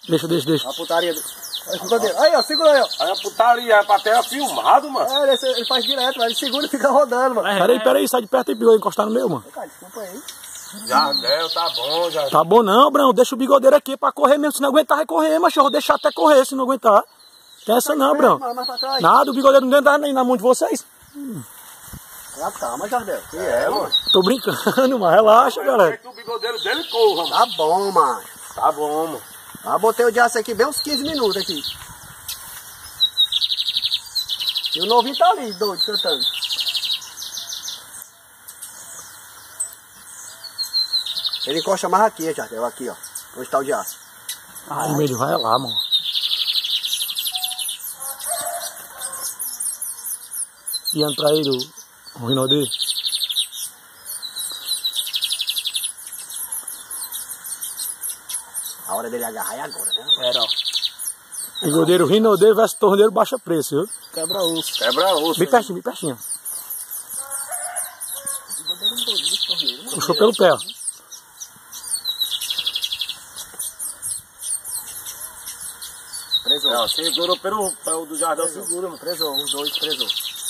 Deixa. A putaria do... Aí, ó, segura aí, ó. Aí a putaria, é pra ter filmado, mano. É, ele faz direto, mas ele segura e fica rodando, mano. Peraí, sai de perto aí, bigode, encostar no meu, mano. Cara, desculpa aí. Jardel, tá bom, Jardel. Tá bom não, Brão, deixa o bigodeiro aqui pra correr mesmo, se não aguentar, vai correr, macho, eu vou deixar até correr, se não aguentar. Tem essa não, Brão. Mais pra trás. Nada, o bigodeiro não entra nem na mão de vocês. Calma, Jardel. Que mano. Tô brincando, mano, relaxa, galera. Que o bigodeiro dele corra, mano. Tá bom, mano. Tá bom, mano. Ah, botei o de aço aqui bem uns 15 minutos aqui. E o novinho tá ali, doido, cantando. Ele encosta mais aqui, Jardel, aqui, ó. Onde tá o de aço. Ai, ele vai lá, mano. E entra aí o Rinodê. A hora dele agarrar é agora, né? Era, ó. Bigodeiro Rinodê versus torneiro baixa preço, viu? Quebra osso. Quebra osso. Bem pertinho. Puxou pelo pé, ó. Presou. Não, segurou pelo do Jardel, segura, mano. Presou, os dois presou.